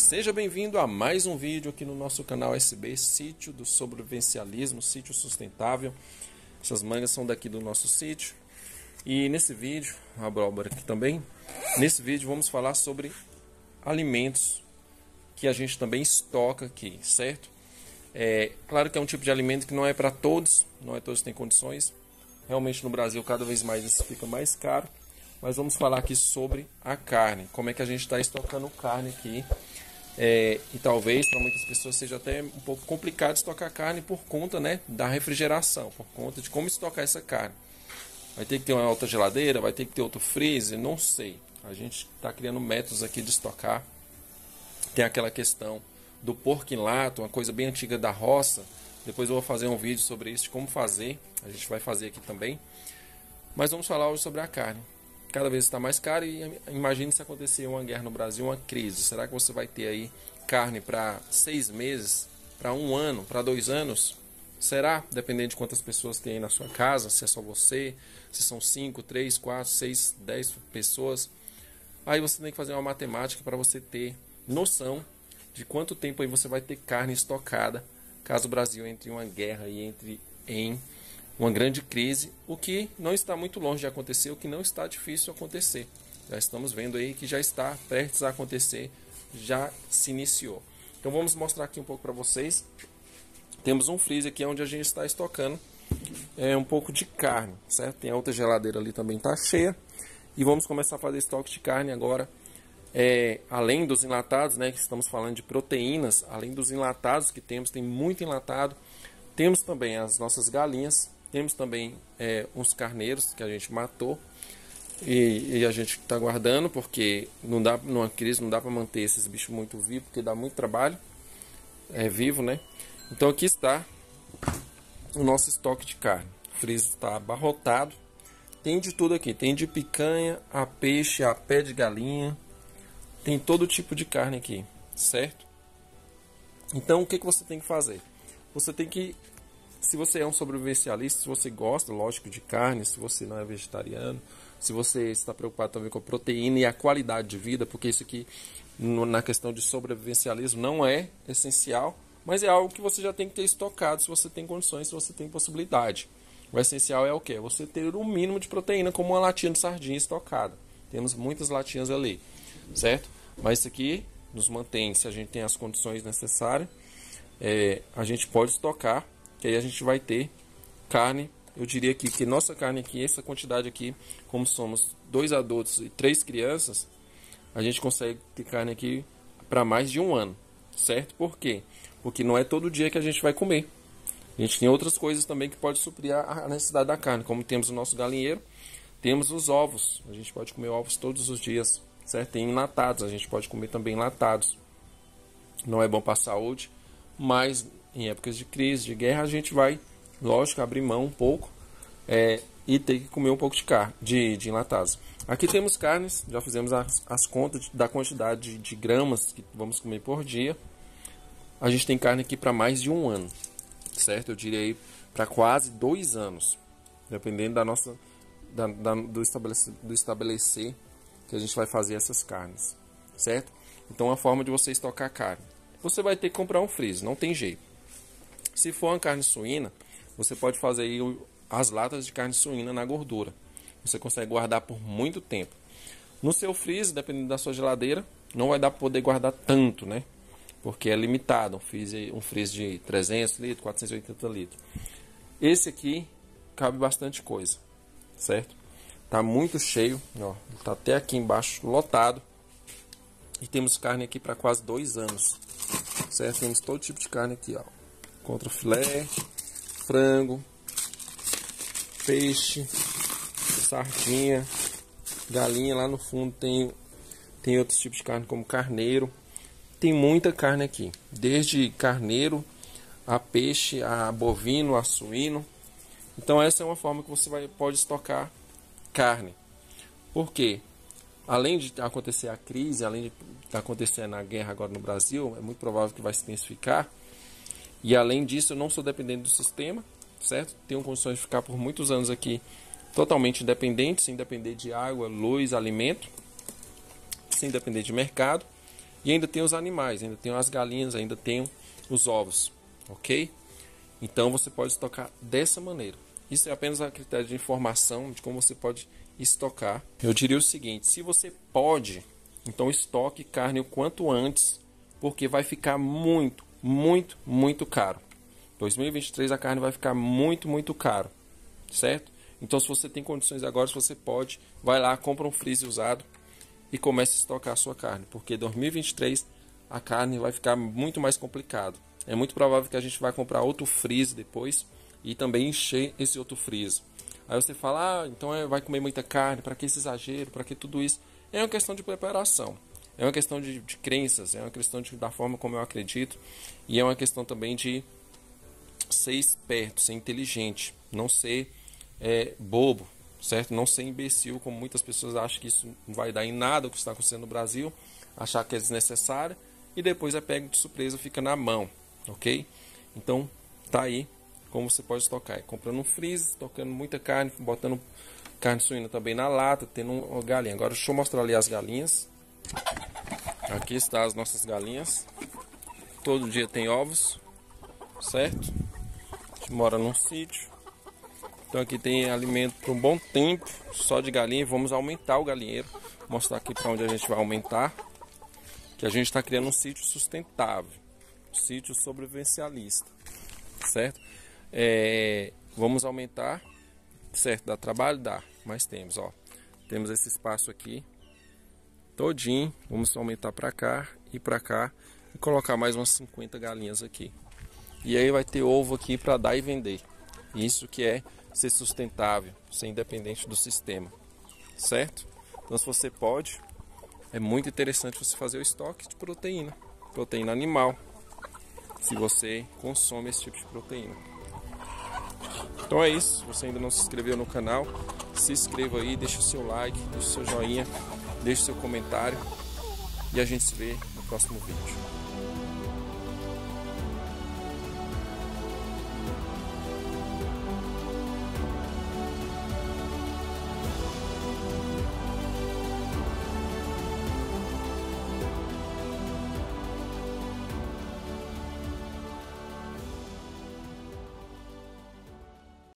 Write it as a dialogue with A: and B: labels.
A: Seja bem-vindo a mais um vídeo aqui no nosso canal SB, Sítio do Sobrevivencialismo, Sítio Sustentável. Essas mangas são daqui do nosso sítio. E nesse vídeo, a abóbora aqui também, nesse vídeo vamos falar sobre alimentos que a gente também estoca aqui, certo? Claro que é um tipo de alimento que não é para todos, não é todos que têm condições. Realmente no Brasil cada vez mais isso fica mais caro. Mas vamos falar aqui sobre a carne, como é que a gente está estocando carne aqui. E talvez para muitas pessoas seja até um pouco complicado estocar carne por conta, né, da refrigeração, por conta de como estocar essa carne. Vai ter que ter uma outra geladeira, vai ter que ter outro freezer, não sei. A gente está criando métodos aqui de estocar. Tem aquela questão do porco em lata, uma coisa bem antiga da roça. Depois eu vou fazer um vídeo sobre isso, de como fazer. A gente vai fazer aqui também. Mas vamos falar hoje sobre a carne. Cada vez está mais caro e imagine se acontecer uma guerra no Brasil, uma crise. Será que você vai ter aí carne para 6 meses, para 1 ano, para 2 anos? Será? Dependendo de quantas pessoas tem aí na sua casa, se é só você, se são 5, 3, 4, 6, 10 pessoas. Aí você tem que fazer uma matemática para você ter noção de quanto tempo aí você vai ter carne estocada, caso o Brasil entre em uma guerra e entre em uma grande crise, o que não está muito longe de acontecer, o que não está difícil de acontecer. Já estamos vendo aí que já está prestes a acontecer, já se iniciou. Então vamos mostrar aqui um pouco para vocês. Temos um freezer aqui onde a gente está estocando um pouco de carne, certo? Tem a outra geladeira ali também está cheia. E vamos começar a fazer estoque de carne agora. Além dos enlatados, né, que estamos falando de proteínas, além dos enlatados que temos, tem muito enlatado. Temos também as nossas galinhas. Temos também uns carneiros que a gente matou e a gente está guardando, porque não dá, numa crise não dá para manter esses bichos muito vivos, porque dá muito trabalho, vivo, né? Então aqui está o nosso estoque de carne. O freezer está abarrotado, tem de tudo aqui, tem de picanha, a peixe, a pé de galinha, tem todo tipo de carne aqui, certo? Então o que você tem que fazer? Você tem que, se você é um sobrevivencialista, se você gosta, lógico, de carne, se você não é vegetariano, se você está preocupado também com a proteína e a qualidade de vida, porque isso aqui, na questão de sobrevivencialismo, não é essencial, mas é algo que você já tem que ter estocado, se você tem condições, se você tem possibilidade. O essencial é o quê? Você ter o mínimo de proteína, como uma latinha de sardinha estocada. Temos muitas latinhas ali, certo? Mas isso aqui nos mantém, se a gente tem as condições necessárias, a gente pode estocar, que aí a gente vai ter carne. Eu diria aqui que nossa carne aqui, essa quantidade aqui, como somos 2 adultos e 3 crianças, a gente consegue ter carne aqui para mais de 1 ano, certo? Por quê? Porque não é todo dia que a gente vai comer. A gente tem outras coisas também que pode suprir a necessidade da carne, como temos o nosso galinheiro, temos os ovos. A gente pode comer ovos todos os dias, certo? Tem enlatados, a gente pode comer também enlatados. Não é bom para a saúde, mas em épocas de crise, de guerra, a gente vai, lógico, abrir mão um pouco e ter que comer um pouco de carne, de enlatados. Aqui temos carnes, já fizemos as contas da quantidade de gramas que vamos comer por dia. A gente tem carne aqui para mais de 1 ano, certo? Eu diria aí para quase 2 anos, dependendo da nossa, do estabelecer que a gente vai fazer essas carnes, certo? Então a forma de você estocar carne, você vai ter que comprar um freezer, não tem jeito. Se for uma carne suína, você pode fazer aí as latas de carne suína na gordura. Você consegue guardar por muito tempo. No seu freezer, dependendo da sua geladeira, não vai dar para poder guardar tanto, né? Porque é limitado, um freezer de 300 litros, 480 litros. Esse aqui cabe bastante coisa, certo? Tá muito cheio, ó, tá até aqui embaixo lotado. E temos carne aqui para quase 2 anos, certo? Temos todo tipo de carne aqui, ó. Contra filé, frango, peixe, sardinha, galinha. Lá no fundo tem outros tipos de carne como carneiro. Tem muita carne aqui, desde carneiro a peixe, a bovino, a suíno. Então essa é uma forma que você pode estocar carne. Por quê? Além de acontecer a crise, além de acontecer a guerra agora no Brasil, é muito provável que vai se intensificar. E além disso, eu não sou dependente do sistema, certo? Tenho condições de ficar por muitos anos aqui totalmente independente, sem depender de água, luz, alimento, sem depender de mercado. E ainda tem os animais, ainda tem as galinhas, ainda tem os ovos, ok? Então você pode estocar dessa maneira. Isso é apenas a critério de informação de como você pode estocar. Eu diria o seguinte: se você pode, então estoque carne o quanto antes, porque vai ficar muito, muito, muito caro. 2023 a carne vai ficar muito, muito caro, certo? Então se você tem condições agora, se você pode, vai lá, compra um freezer usado e comece a estocar a sua carne, porque 2023 a carne vai ficar muito mais complicado. É muito provável que a gente vai comprar outro freezer depois e também encher esse outro freezer. Aí você fala, então vai comer muita carne, para que esse exagero, para que tudo isso? É uma questão de preparação, é uma questão de crenças, é uma questão da forma como eu acredito, e é uma questão também de ser esperto, ser inteligente, não ser bobo, certo? Não ser imbecil, como muitas pessoas acham que isso não vai dar em nada o que está acontecendo no Brasil, achar que é desnecessário e depois é pego de surpresa, fica na mão, ok? Então tá aí como você pode estocar, comprando um freezer, estocando muita carne, botando carne suína também na lata, tendo uma galinha. Agora deixa eu mostrar ali as galinhas. Aqui está as nossas galinhas, todo dia tem ovos, certo? A gente mora num sítio. Então aqui tem alimento por um bom tempo, só de galinha. Vamos aumentar o galinheiro. Vou mostrar aqui para onde a gente vai aumentar. Que a gente está criando um sítio sustentável, um sítio sobrevivencialista, certo? Vamos aumentar, certo? Dá trabalho? Dá, mas temos, ó. Temos esse espaço aqui, todinho. Vamos aumentar para cá e para cá e colocar mais umas 50 galinhas aqui. E aí vai ter ovo aqui para dar e vender. Isso que é ser sustentável, ser independente do sistema, certo? Então se você pode, é muito interessante você fazer o estoque de proteína animal, se você consome esse tipo de proteína. Então é isso, se você ainda não se inscreveu no canal, se inscreva aí, deixa o seu like, deixa o seu joinha, deixa o seu comentário e a gente se vê no próximo vídeo.